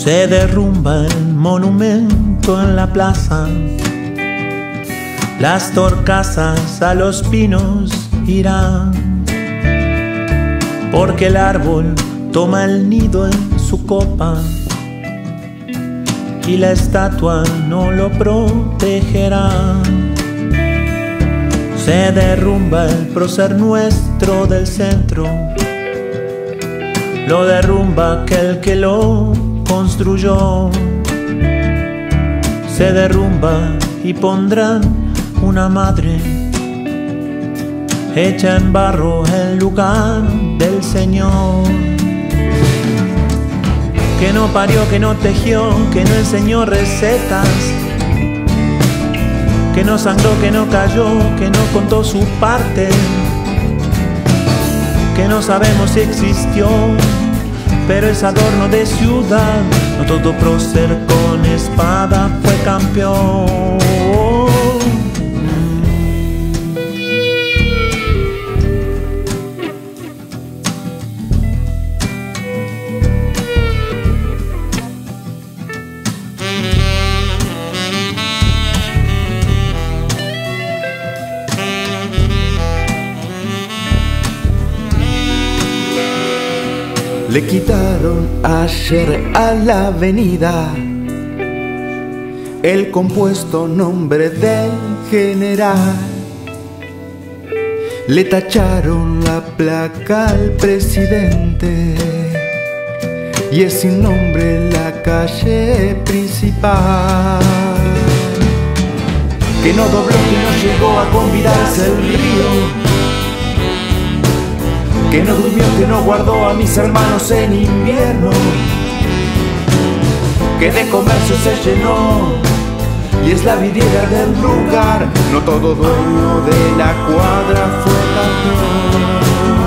Se derrumba el monumento en la plaza, las torcasas a los pinos irán, porque el árbol toma el nido en su copa y la estatua no lo protegerá. Se derrumba el prócer nuestro del centro, lo derrumba aquel que lo construyó. Se derrumba y pondrán una madre hecha en barro en lugar del Señor, que no parió, que no tejió, que no enseñó recetas, que no sangró, que no cayó, que no contó su parte, que no sabemos si existió, pero es adorno de ciudad. No todo prócer con espada fue campeón. Le quitaron ayer a la avenida el compuesto nombre del general. Le tacharon la placa al presidente y es sin nombre la calle principal. Que no dobló, que no llegó a convidarse el río, que no durmió, que no guardó a mis hermanos en invierno, que de comercio se llenó y es la vidriera del lugar. No todo dueño de la cuadra fue campeón.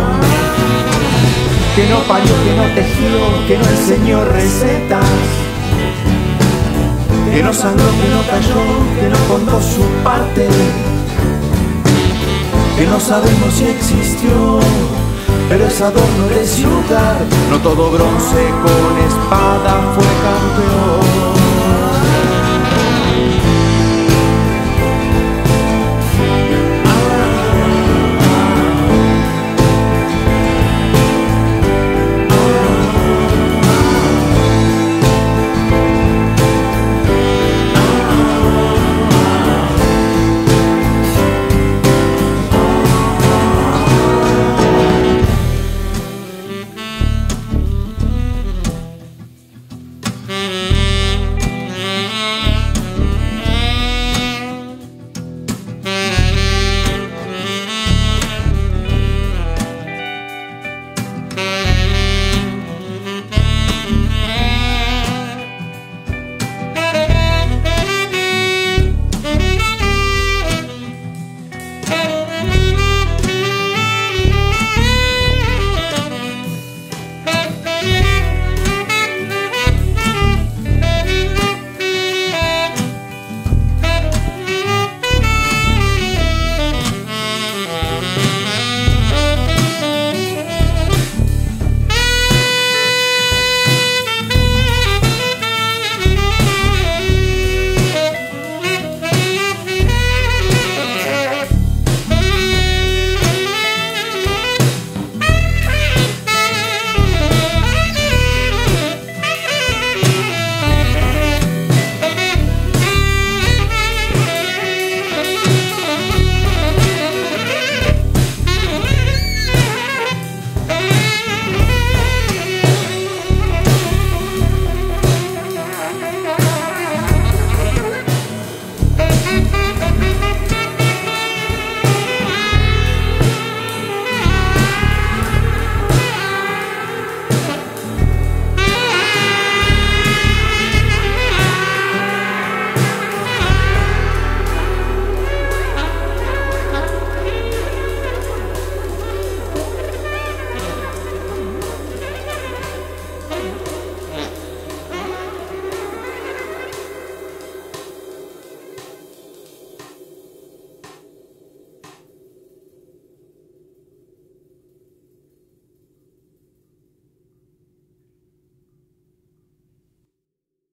Que no parió, que no tejió, que no enseñó recetas, que no sangró, que no cayó, que no contó su parte, que no sabemos si existió, pero es adorno de ciudad. No todo bronce con espada fue campeón.